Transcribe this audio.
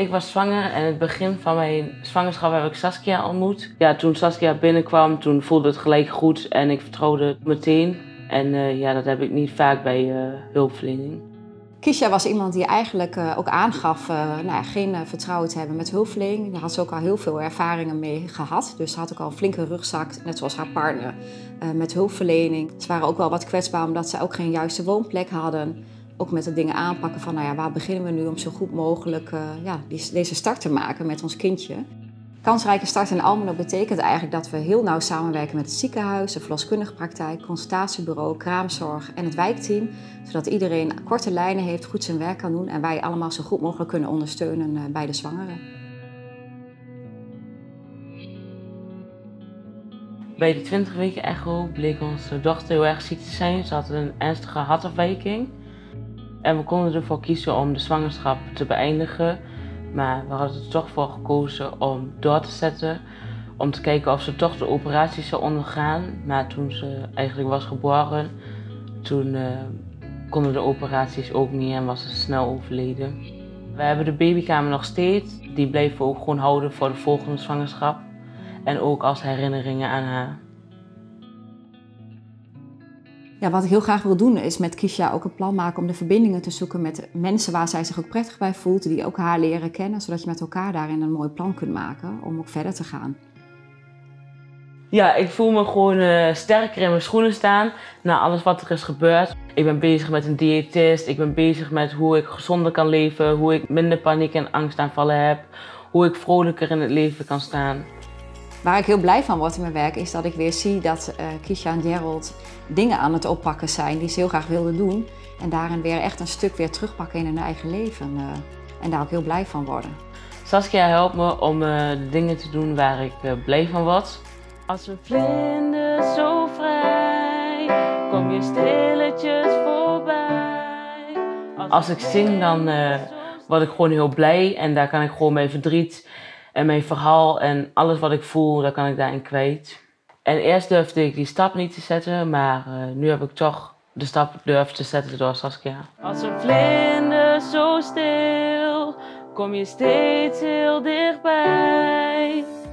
Ik was zwanger en in het begin van mijn zwangerschap heb ik Saskia ontmoet. Ja, toen Saskia binnenkwam, toen voelde het gelijk goed en ik vertrouwde het meteen. En ja, dat heb ik niet vaak bij hulpverlening. Kisha was iemand die eigenlijk ook aangaf geen vertrouwen te hebben met hulpverlening. Daar had ze ook al heel veel ervaringen mee gehad. Dus ze had ook al een flinke rugzak, net zoals haar partner, met hulpverlening. Ze waren ook wel wat kwetsbaar omdat ze ook geen juiste woonplek hadden. Ook met de dingen aanpakken van, waar beginnen we nu om zo goed mogelijk deze start te maken met ons kindje. Kansrijke start in Almelo betekent eigenlijk dat we heel nauw samenwerken met het ziekenhuis, de verloskundige praktijk, consultatiebureau, kraamzorg en het wijkteam. Zodat iedereen korte lijnen heeft, goed zijn werk kan doen en wij allemaal zo goed mogelijk kunnen ondersteunen bij de zwangere. Bij de 20 weken echo bleek onze dochter heel erg ziek te zijn. Ze had een ernstige hartafwijking. En we konden ervoor kiezen om de zwangerschap te beëindigen. Maar we hadden er toch voor gekozen om door te zetten. Om te kijken of ze toch de operatie zou ondergaan. Maar toen ze eigenlijk was geboren, toen konden de operaties ook niet en was ze snel overleden. We hebben de babykamer nog steeds. Die blijven we ook gewoon houden voor de volgende zwangerschap. En ook als herinneringen aan haar. Ja, wat ik heel graag wil doen is met Kisha ook een plan maken om de verbindingen te zoeken met mensen waar zij zich ook prettig bij voelt, die ook haar leren kennen, zodat je met elkaar daarin een mooi plan kunt maken om ook verder te gaan. Ja, ik voel me gewoon sterker in mijn schoenen staan na alles wat er is gebeurd. Ik ben bezig met een diëtist, ik ben bezig met hoe ik gezonder kan leven, hoe ik minder paniek en angstaanvallen heb, hoe ik vrolijker in het leven kan staan. Waar ik heel blij van word in mijn werk is dat ik weer zie dat Kisha en Gerald dingen aan het oppakken zijn die ze heel graag wilden doen. En daarin weer echt een stuk weer terugpakken in hun eigen leven. En daar ook heel blij van worden. Saskia helpt me om de dingen te doen waar ik blij van word. Als een vlinder zo vrij, kom je stilletjes voorbij. Als ik zing dan word ik gewoon heel blij en daar kan ik gewoon mijn verdriet en mijn verhaal en alles wat ik voel, daar kan ik daarin kwijt. En eerst durfde ik die stap niet te zetten, maar nu heb ik toch de stap durven te zetten door Saskia. Als een vlinder zo stil, kom je steeds heel dichtbij.